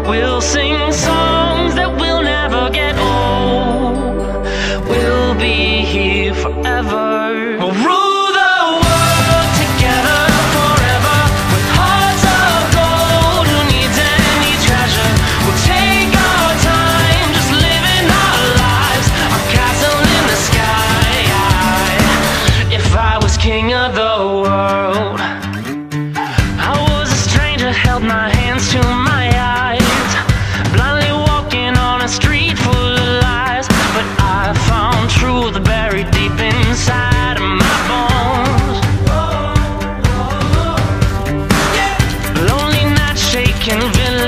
We'll sing songs that will never get old. We'll be here forever. We'll rule the world together forever, with hearts of gold. Who needs any treasure? We'll take our time, just living our lives. Our castle in the sky. If I was king of the world, I was a stranger, held my hands to my eyes, blindly walking on a street full of lies. But I found truth buried deep inside of my bones. Lonely nights, shaking villains